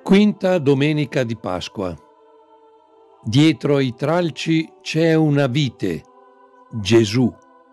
Quinta domenica di Pasqua. Dietro ai tralci c'è una vite, Gesù.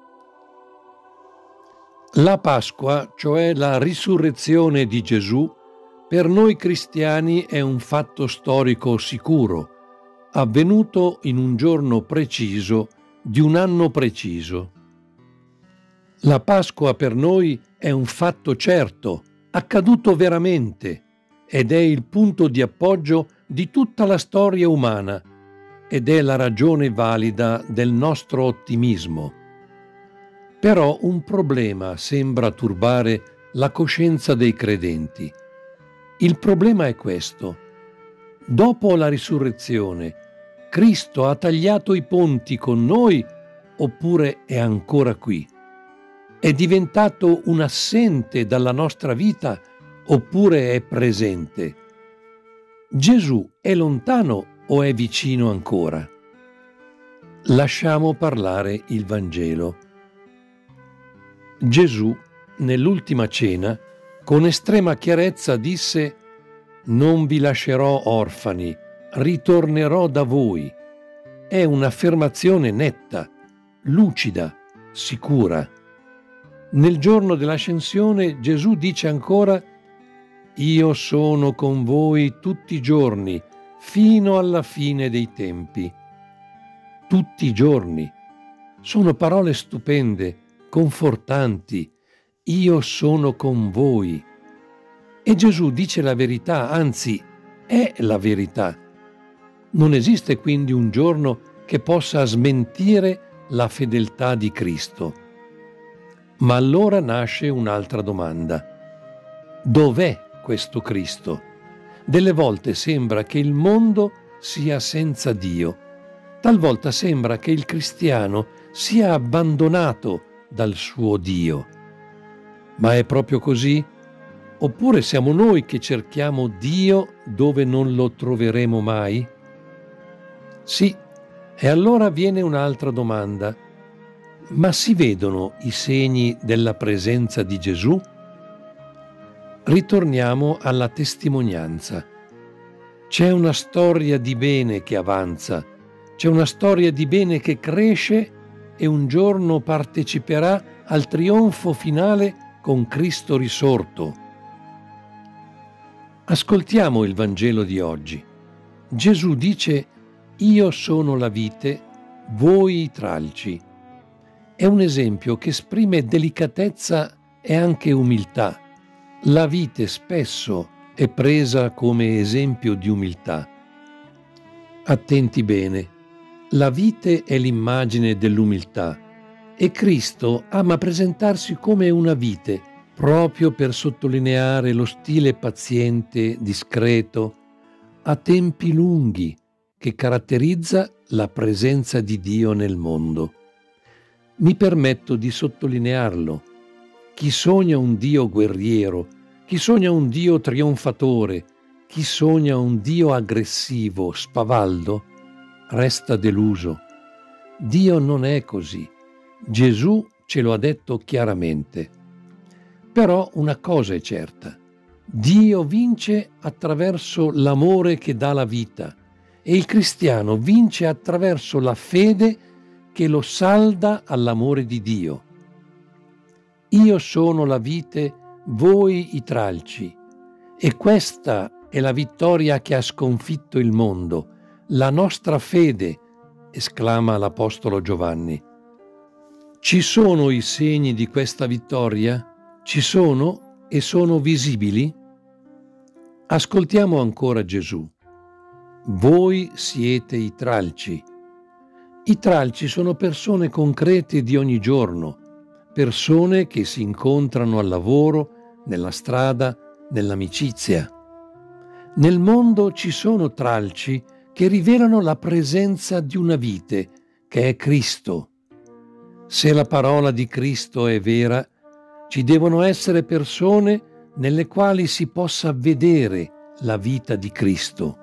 La Pasqua, cioè la risurrezione di Gesù, per noi cristiani è un fatto storico sicuro, avvenuto in un giorno preciso di un anno preciso. La Pasqua per noi è un fatto certo, accaduto veramente, ed è il punto di appoggio di tutta la storia umana ed è la ragione valida del nostro ottimismo. Però un problema sembra turbare la coscienza dei credenti. Il problema è questo: dopo la risurrezione, Cristo ha tagliato i ponti con noi oppure è ancora qui? È diventato un assente dalla nostra vita oppure è presente? Gesù è lontano o è vicino ancora? Lasciamo parlare il Vangelo. Gesù, nell'ultima cena, con estrema chiarezza disse: «Non vi lascerò orfani, ritornerò da voi». È un'affermazione netta, lucida, sicura. Nel giorno dell'ascensione Gesù dice ancora: «Io sono con voi tutti i giorni, fino alla fine dei tempi». Tutti i giorni. Sono parole stupende, confortanti. Io sono con voi. E Gesù dice la verità, anzi, è la verità. Non esiste quindi un giorno che possa smentire la fedeltà di Cristo. Ma allora nasce un'altra domanda. Dov'è questo Cristo? Delle volte sembra che il mondo sia senza Dio. Talvolta sembra che il cristiano sia abbandonato dal suo Dio. Ma è proprio così? Oppure siamo noi che cerchiamo Dio dove non lo troveremo mai? Sì, e allora viene un'altra domanda. Ma si vedono i segni della presenza di Gesù? Ritorniamo alla testimonianza. C'è una storia di bene che avanza, c'è una storia di bene che cresce e un giorno parteciperà al trionfo finale con Cristo risorto. Ascoltiamo il Vangelo di oggi. Gesù dice: «Io sono la vite, voi i tralci». È un esempio che esprime delicatezza e anche umiltà. La vite spesso è presa come esempio di umiltà. Attenti bene, la vite è l'immagine dell'umiltà e Cristo ama presentarsi come una vite proprio per sottolineare lo stile paziente, discreto, a tempi lunghi che caratterizza la presenza di Dio nel mondo. Mi permetto di sottolinearlo. Chi sogna un Dio guerriero, chi sogna un Dio trionfatore, chi sogna un Dio aggressivo, spavaldo, resta deluso. Dio non è così. Gesù ce lo ha detto chiaramente. Però una cosa è certa: Dio vince attraverso l'amore che dà la vita e il cristiano vince attraverso la fede che lo salda all'amore di Dio. Io sono la vite, voi i tralci. E questa è la vittoria che ha sconfitto il mondo, la nostra fede, esclama l'Apostolo Giovanni. Ci sono i segni di questa vittoria? Ci sono e sono visibili? Ascoltiamo ancora Gesù. Voi siete i tralci. I tralci sono persone concrete di ogni giorno, persone che si incontrano al lavoro, nella strada, nell'amicizia. Nel mondo ci sono tralci che rivelano la presenza di una vite, che è Cristo. Se la parola di Cristo è vera, ci devono essere persone nelle quali si possa vedere la vita di Cristo.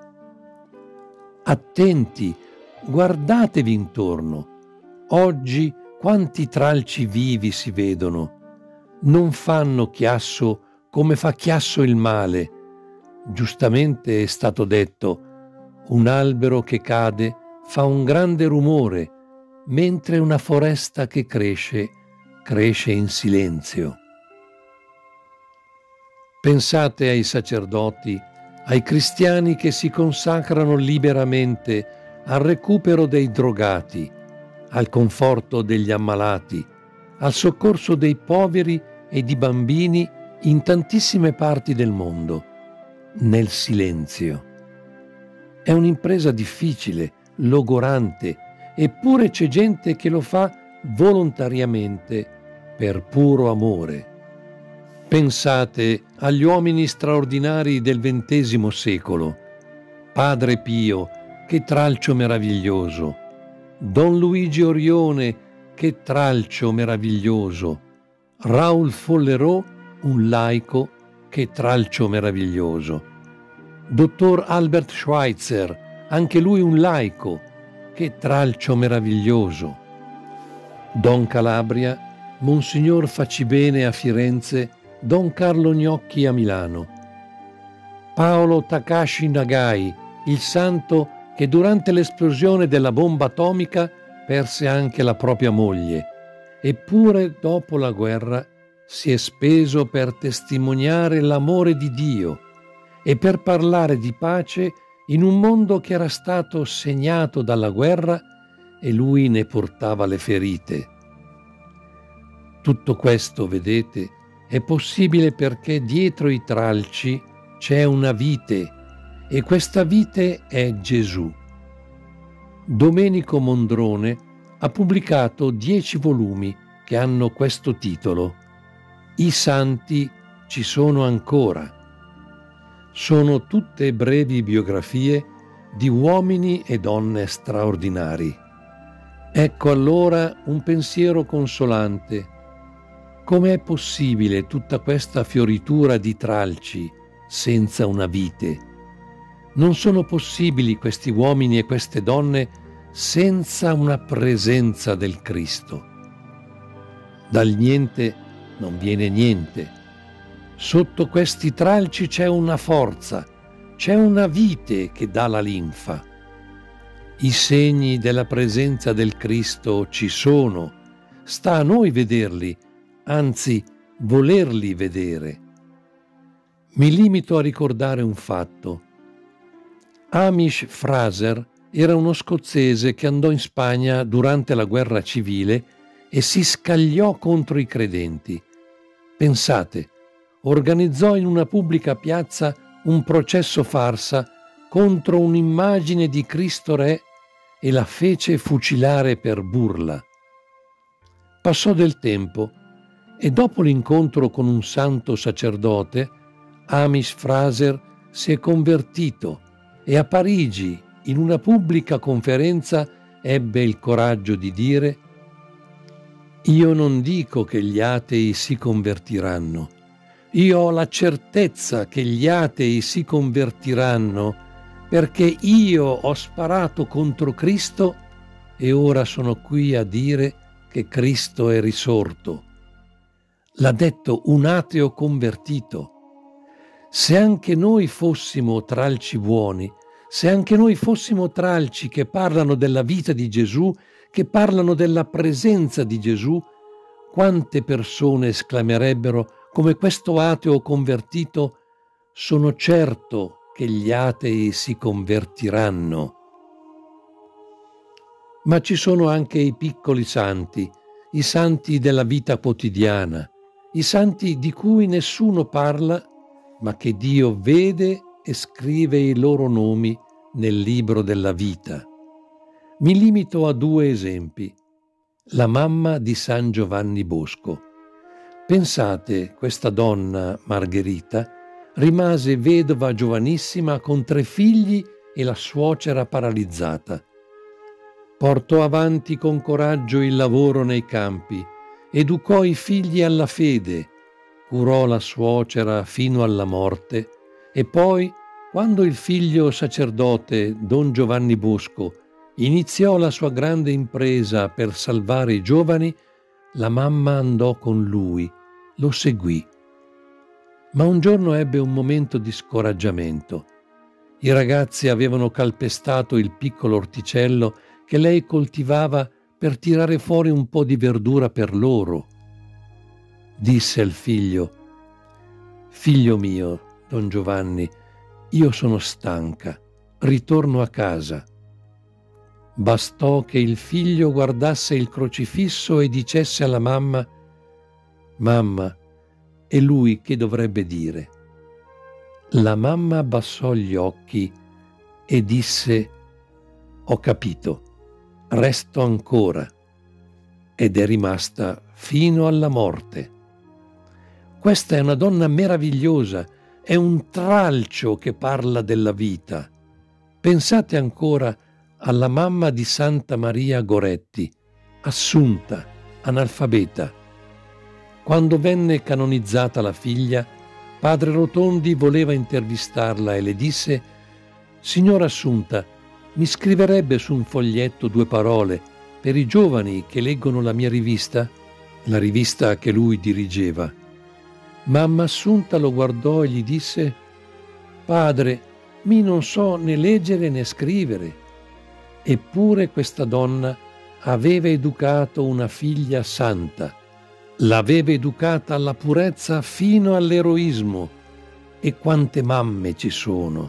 Attenti, guardatevi intorno. Oggi quanti tralci vivi si vedono. Non fanno chiasso come fa chiasso il male, Giustamente è stato detto: un albero che cade fa un grande rumore, mentre una foresta che cresce, cresce in silenzio. Pensate ai sacerdoti, ai cristiani che si consacrano liberamente al recupero dei drogati, al conforto degli ammalati, al soccorso dei poveri e di bambini in tantissime parti del mondo, nel silenzio. È un'impresa difficile, logorante, eppure c'è gente che lo fa volontariamente per puro amore. Pensate agli uomini straordinari del XX secolo. Padre Pio, che tralcio meraviglioso. Don Luigi Orione, che tralcio meraviglioso. Raoul Follerot, un laico, che tralcio meraviglioso. Dottor Albert Schweitzer, anche lui un laico, che tralcio meraviglioso. Don Calabria, Monsignor Facibene a Firenze, Don Carlo Gnocchi a Milano. Paolo Takashi Nagai, il santo che durante l'esplosione della bomba atomica perse anche la propria moglie, eppure dopo la guerra si è speso per testimoniare l'amore di Dio e per parlare di pace in un mondo che era stato segnato dalla guerra e lui ne portava le ferite. Tutto questo, vedete, è possibile perché dietro i tralci c'è una vite e questa vite è Gesù. Domenico Mondrone ha pubblicato 10 volumi che hanno questo titolo: I santi ci sono ancora. Sono tutte brevi biografie di uomini e donne straordinari. Ecco allora un pensiero consolante. Com'è possibile tutta questa fioritura di tralci senza una vite? Non sono possibili questi uomini e queste donne senza una presenza del Cristo. Dal niente non viene niente. Sotto questi tralci c'è una forza, c'è una vite che dà la linfa. I segni della presenza del Cristo ci sono, sta a noi vederli, anzi volerli vedere. Mi limito a ricordare un fatto. Hamish Fraser era uno scozzese che andò in Spagna durante la guerra civile e si scagliò contro i credenti. Pensate, organizzò in una pubblica piazza un processo farsa contro un'immagine di Cristo Re e la fece fucilare per burla. Passò del tempo e dopo l'incontro con un santo sacerdote, Hamish Fraser si è convertito e a Parigi, in una pubblica conferenza, ebbe il coraggio di dire: «Io non dico che gli atei si convertiranno. Io ho la certezza che gli atei si convertiranno perché io ho sparato contro Cristo e ora sono qui a dire che Cristo è risorto». L'ha detto un ateo convertito. Se anche noi fossimo tralci buoni, se anche noi fossimo tralci che parlano della vita di Gesù, che parlano della presenza di Gesù, quante persone esclamerebbero come questo ateo convertito: «Sono certo che gli atei si convertiranno». Ma ci sono anche i piccoli santi, i santi della vita quotidiana, i santi di cui nessuno parla, ma che Dio vede e scrive i loro nomi nel libro della vita. Mi limito a 2 esempi. La mamma di San Giovanni Bosco. Pensate, questa donna, Margherita, rimase vedova giovanissima con 3 figli e la suocera paralizzata. Portò avanti con coraggio il lavoro nei campi, educò i figli alla fede, curò la suocera fino alla morte e poi, quando il figlio sacerdote Don Giovanni Bosco iniziò la sua grande impresa per salvare i giovani, la mamma andò con lui, lo seguì. Ma un giorno ebbe un momento di scoraggiamento. I ragazzi avevano calpestato il piccolo orticello che lei coltivava per tirare fuori un po' di verdura per loro. Disse al figlio: «Figlio mio, Don Giovanni, io sono stanca, ritorno a casa». Bastò che il figlio guardasse il crocifisso e dicesse alla mamma: «Mamma, e lui che dovrebbe dire?» La mamma abbassò gli occhi e disse: «Ho capito, resto ancora», ed è rimasta fino alla morte. Questa è una donna meravigliosa, è un tralcio che parla della vita. Pensate ancora alla mamma di Santa Maria Goretti, assunta, analfabeta. Quando venne canonizzata la figlia, padre Rotondi voleva intervistarla e le disse: «Signora Assunta, mi scriverebbe su un foglietto 2 parole per i giovani che leggono la mia rivista?» La rivista che lui dirigeva. Mamma Assunta lo guardò e gli disse: «Padre, mi non so né leggere né scrivere». Eppure questa donna aveva educato una figlia santa, l'aveva educata alla purezza fino all'eroismo. E quante mamme ci sono!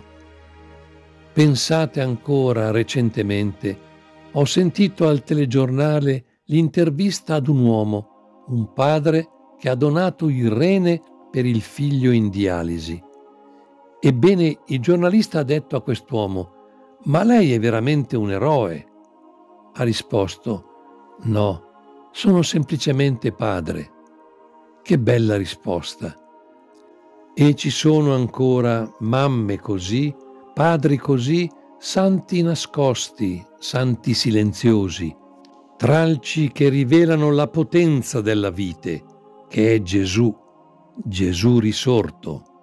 Pensate ancora, recentemente ho sentito al telegiornale l'intervista ad un uomo, un padre che ha donato il rene per il figlio in dialisi. Ebbene, il giornalista ha detto a quest'uomo: «Ma lei è veramente un eroe?» Ha risposto: «No, sono semplicemente padre». Che bella risposta! E ci sono ancora mamme così, padri così, santi nascosti, santi silenziosi, tralci che rivelano la potenza della vite, che è Gesù, Gesù risorto.